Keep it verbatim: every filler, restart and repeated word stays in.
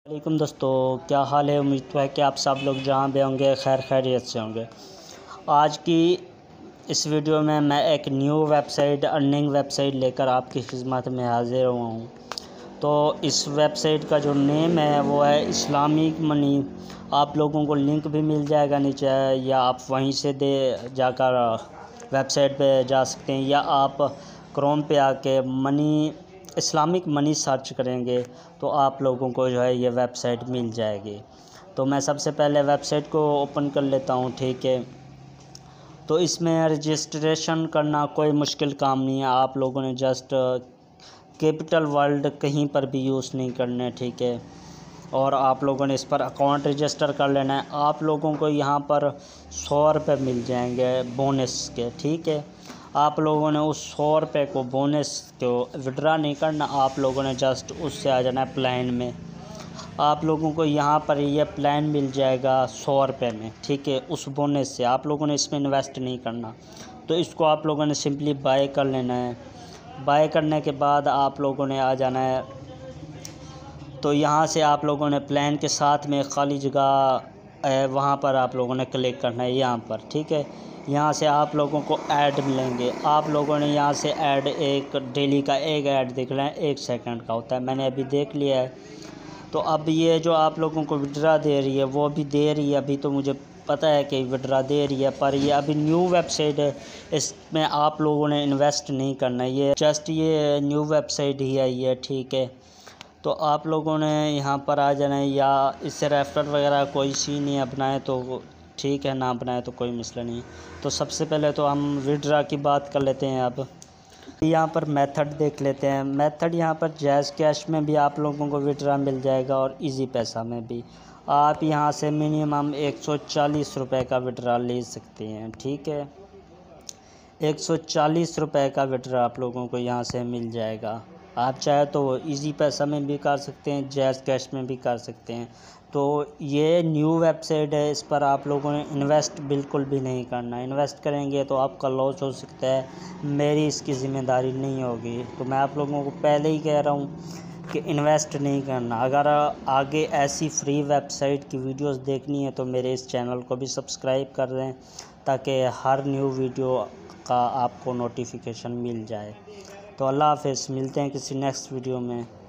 वालेकुम दोस्तों, क्या हाल है। उम्मीद है कि आप सब लोग जहाँ भी होंगे खैर खैरियत से होंगे। आज की इस वीडियो में मैं एक न्यू वेबसाइट अर्निंग वेबसाइट लेकर आपकी खिदमत में हाजिर हुआ हूँ। तो इस वेबसाइट का जो नेम है वो है इस्लामिक मनी। आप लोगों को लिंक भी मिल जाएगा नीचे, या आप वहीं से दे जाकर वेबसाइट पे जा सकते हैं, या आप क्रोम पे आके मनी इस्लामिक मनी सर्च करेंगे तो आप लोगों को जो है ये वेबसाइट मिल जाएगी। तो मैं सबसे पहले वेबसाइट को ओपन कर लेता हूँ, ठीक है। तो इसमें रजिस्ट्रेशन करना कोई मुश्किल काम नहीं है। आप लोगों ने जस्ट कैपिटल वर्ड कहीं पर भी यूज़ नहीं करने, ठीक है। और आप लोगों ने इस पर अकाउंट रजिस्टर कर लेना है। आप लोगों को यहाँ पर सौ रुपये मिल जाएंगे बोनस के, ठीक है। आप लोगों ने उस सौ रुपये को बोनस को विड्रा नहीं करना, आप लोगों ने जस्ट उससे आ जाना है प्लान में। आप लोगों को यहाँ पर ये प्लान मिल जाएगा सौ रुपये में, ठीक है। उस बोनस से आप लोगों ने इसमें इन्वेस्ट नहीं करना। तो इसको आप लोगों ने सिंपली बाय कर लेना है। बाय करने के बाद आप लोगों ने आ जाना है। तो यहाँ से आप लोगों ने प्लान के साथ में खाली जगह वहाँ पर आप लोगों ने क्लिक करना है, यहाँ पर, ठीक है। यहाँ से आप लोगों को ऐड मिलेंगे। आप लोगों ने यहाँ से ऐड एक डेली का एक ऐड देख लें, एक सेकंड का होता है, मैंने अभी देख लिया है। तो अब ये जो आप लोगों को विड्रा दे रही है वो भी दे रही है। अभी तो मुझे पता है कि विड्रा दे रही है, पर ये अभी न्यू वेबसाइट है, इसमें आप लोगों ने इन्वेस्ट नहीं करना। ये जस्ट ये न्यू वेबसाइट ही आई है, ठीक है। तो आप लोगों ने यहाँ पर आ जाना है, या इससे रेफर वगैरह कोई सीन नहीं अपनाए तो ठीक है, ना बनाए तो कोई मसला नहीं। तो सबसे पहले तो हम विड्रा की बात कर लेते हैं। अब यहाँ पर मेथड देख लेते हैं। मेथड यहाँ पर जैज़ कैश में भी आप लोगों को विड्रा मिल जाएगा और इजी पैसा में भी। आप यहाँ से मिनिमम एक सौ चालीस रुपये का विड्रा ले सकते हैं, ठीक है। एक सौ चालीस रुपये का विड्रा आप लोगों को यहाँ से मिल जाएगा। आप चाहे तो इजी पैसा में भी कर सकते हैं, जैज़ कैश में भी कर सकते हैं। तो ये न्यू वेबसाइट है, इस पर आप लोगों ने इन्वेस्ट बिल्कुल भी नहीं करना। इन्वेस्ट करेंगे तो आपका लॉस हो सकता है, मेरी इसकी ज़िम्मेदारी नहीं होगी। तो मैं आप लोगों को पहले ही कह रहा हूँ कि इन्वेस्ट नहीं करना। अगर आगे ऐसी फ्री वेबसाइट की वीडियोस देखनी है तो मेरे इस चैनल को भी सब्सक्राइब कर दें, ताकि हर न्यू वीडियो का आपको नोटिफिकेशन मिल जाए। तो अल्लाह हाफ़िज़, मिलते हैं किसी नेक्स्ट वीडियो में।